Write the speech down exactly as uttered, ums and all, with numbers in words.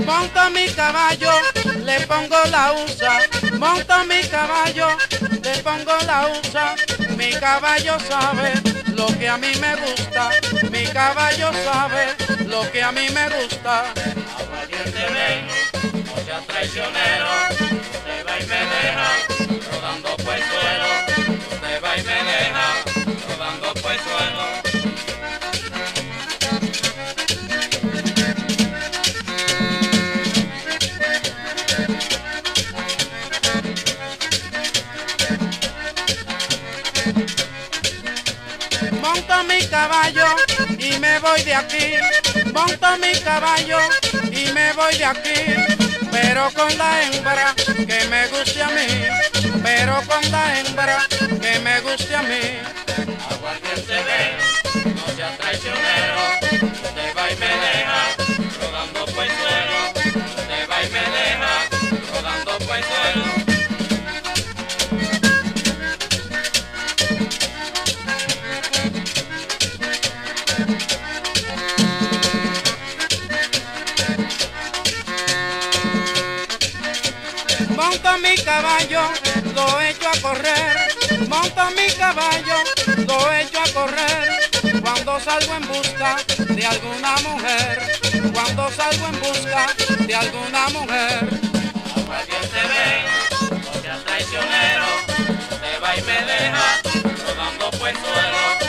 Monto mi caballo, le pongo la usa. Monto mi caballo, le pongo la usa. Mi caballo sabe lo que a mí me gusta. Mi caballo sabe lo que a mí me gusta. Aguardiente ven, no seas traicionero. Usted va y me deja rodando por el suelo. Usted va y me deja rodando por el suelo. Monto mi caballo y me voy de aquí. Monto mi caballo y me voy de aquí. Pero con la hembra que me guste a mí. Pero con la hembra que me guste a mí. Aguardiente ven, no seas traicionero. Usted va y me deja rodando por el suelo. Usted va y me deja rodando por el suelo. Monto mi caballo, lo echo a correr. Monto mi caballo, lo echo a correr. Cuando salgo en busca de alguna mujer. Cuando salgo en busca de alguna mujer. Aguardiente ven, no seas traicionero. Usted va y me deja rodando por el suelo.